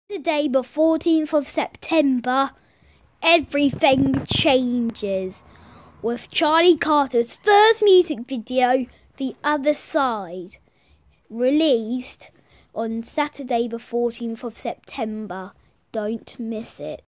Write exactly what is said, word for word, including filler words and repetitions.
Today, the fourteenth of September, everything changes with Charlie Carter's first music video, The Other Side, released on Saturday the fourteenth of September. Don't miss it.